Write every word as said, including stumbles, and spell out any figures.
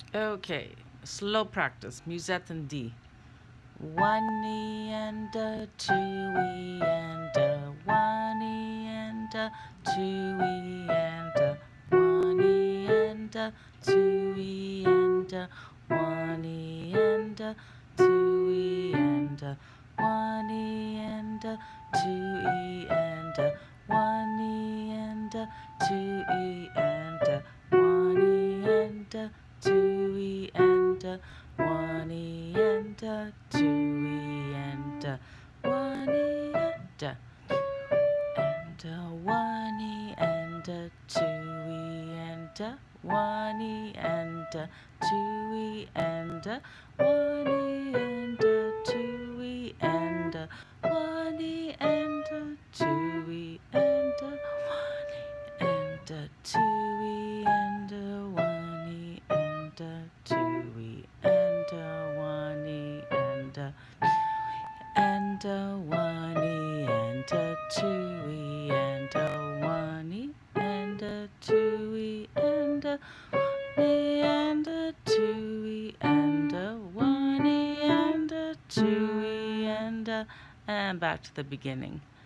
Okay, slow practice. Musette and D. One E and a two E and a one E and a two E and a one E and a two E and a one E and a two E and a one E and a two E and a one E and a two E and a one E and a two E and a one E and a two E and a one E and a and a one E and a two E and a one E and a two E and a one E and a two E and a one E and a two E and a one E and a two E and a one E and a two E and a one E and a and a one E and a two E and a one E and a two E and a one E and a two E and a one E and a two E and a and back to the beginning.